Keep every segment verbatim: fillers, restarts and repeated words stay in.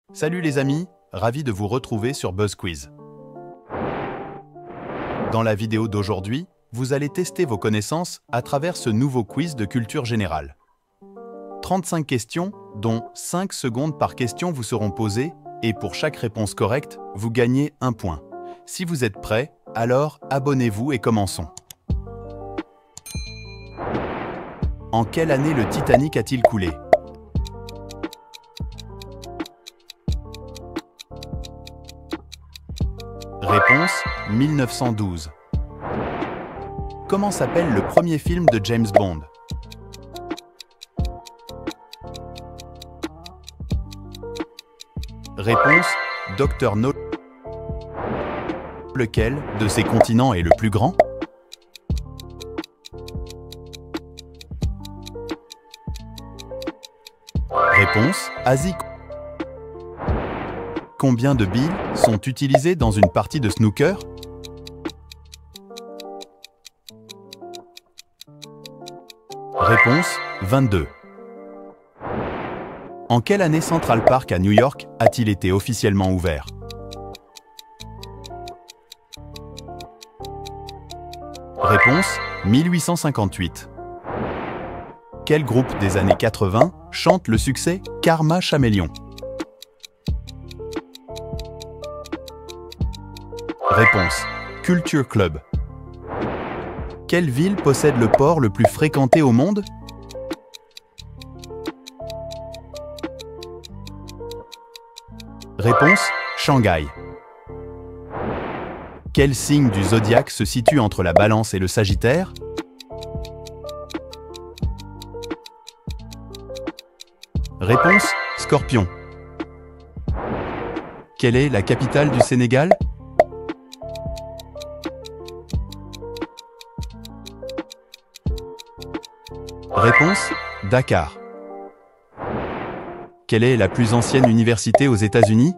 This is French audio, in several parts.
Salut les amis, ravi de vous retrouver sur BuzzQuiz. Dans la vidéo d'aujourd'hui, vous allez tester vos connaissances à travers ce nouveau quiz de culture générale. trente-cinq questions, dont cinq secondes par question vous seront posées, et pour chaque réponse correcte, vous gagnez un point. Si vous êtes prêts, alors abonnez-vous et commençons. En quelle année le Titanic a-t-il coulé? Réponse mille neuf cent douze. Comment s'appelle le premier film de James Bond? Réponse docteur No. Lequel de ces continents est le plus grand? Réponse Asie. Combien de billes sont utilisées dans une partie de snooker? Réponse vingt-deux. En quelle année Central Park à New York a-t-il été officiellement ouvert? Réponse mille huit cent cinquante-huit. Quel groupe des années quatre-vingt chante le succès Karma Chameleon? Réponse Culture Club. Quelle ville possède le port le plus fréquenté au monde? Réponse Shanghai. Quel signe du zodiaque se situe entre la Balance et le Sagittaire? Réponse Scorpion. Quelle est la capitale du Sénégal? Réponse Dakar. Quelle est la plus ancienne université aux États-Unis?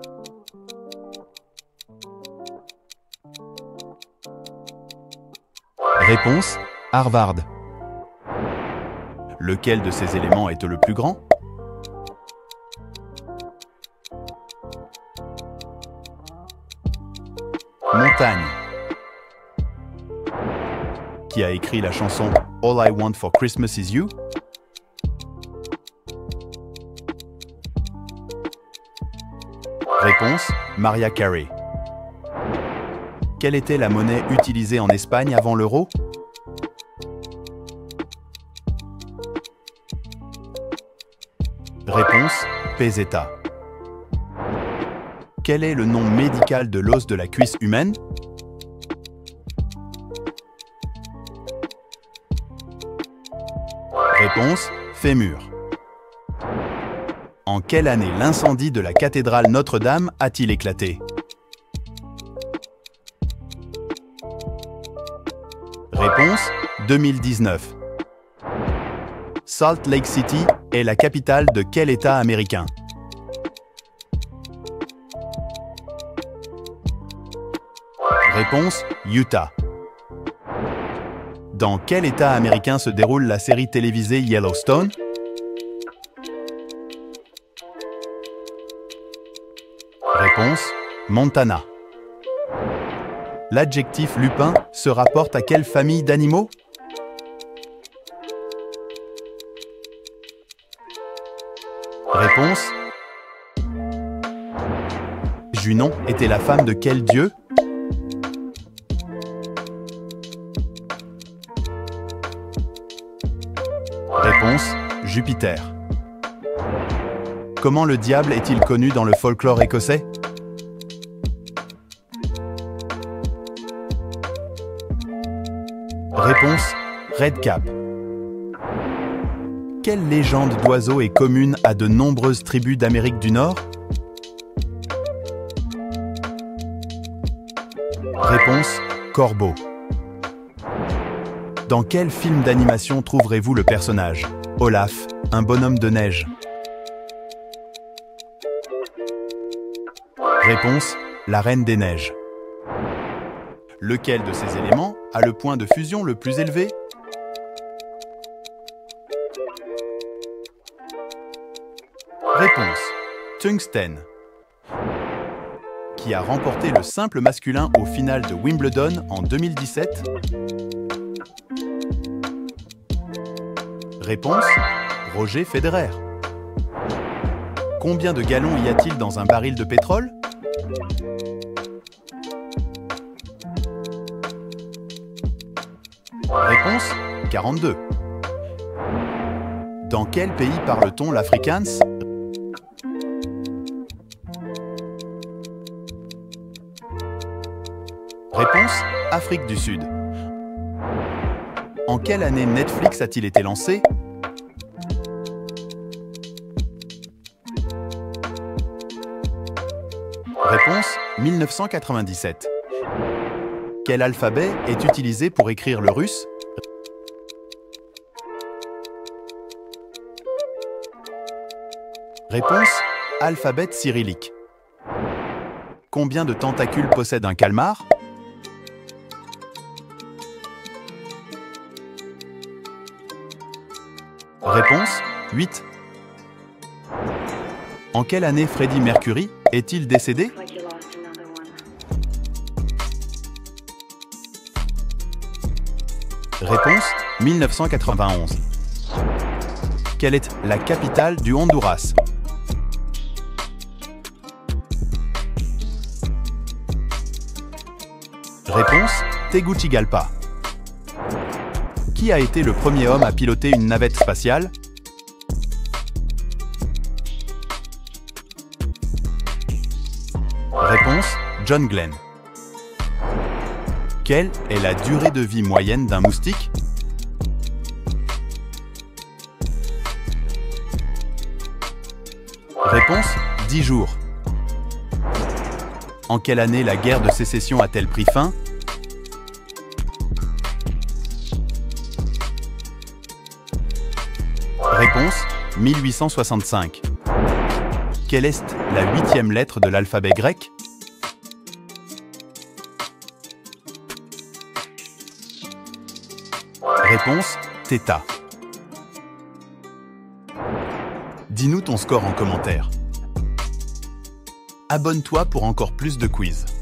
Réponse Harvard. Lequel de ces éléments est le plus grand? Montagne. Qui a écrit la chanson All I Want for Christmas Is You? Réponse Mariah Carey. Quelle était la monnaie utilisée en Espagne avant l'euro? Réponse peseta. Quel est le nom médical de l'os de la cuisse humaine? Réponse fémur. En quelle année l'incendie de la cathédrale Notre-Dame a-t-il éclaté? Réponse deux mille dix-neuf. Salt Lake City est la capitale de quel État américain? Réponse Utah. Dans quel État américain se déroule la série télévisée Yellowstone? Réponse Montana. L'adjectif lupin se rapporte à quelle famille d'animaux? Réponse Junon était la femme de quel dieu? Réponse Jupiter. Comment le diable est-il connu dans le folklore écossais? Réponse Redcap. Quelle légende d'oiseau est commune à de nombreuses tribus d'Amérique du Nord? Réponse Corbeau. Dans quel film d'animation trouverez-vous le personnage Olaf, un bonhomme de neige? Réponse La Reine des Neiges. Lequel de ces éléments a le point de fusion le plus élevé? Réponse Tungsten. Qui a remporté le simple masculin au final de Wimbledon en deux mille dix-sept? Réponse: Roger Federer. Combien de gallons y a-t-il dans un baril de pétrole? Réponse: quarante-deux. Dans quel pays parle-t-on l'afrikaans? Réponse: Afrique du Sud. En quelle année Netflix a-t-il été lancé? Réponse: mille neuf cent quatre-vingt-dix-sept. Quel alphabet est utilisé pour écrire le russe? Réponse: alphabet cyrillique. Combien de tentacules possède un calmar? Réponse: huit. En quelle année Freddie Mercury est-il décédé? Réponse: mille neuf cent quatre-vingt-onze. Quelle est la capitale du Honduras? Réponse: Tegucigalpa. Qui a été le premier homme à piloter une navette spatiale? Réponse: John Glenn. Quelle est la durée de vie moyenne d'un moustique? Réponse: dix jours. En quelle année la guerre de sécession a-t-elle pris fin? Réponse: mille huit cent soixante-cinq. Quelle est la huitième lettre de l'alphabet grec? Réponse: θ. Dis-nous ton score en commentaire. Abonne-toi pour encore plus de quiz.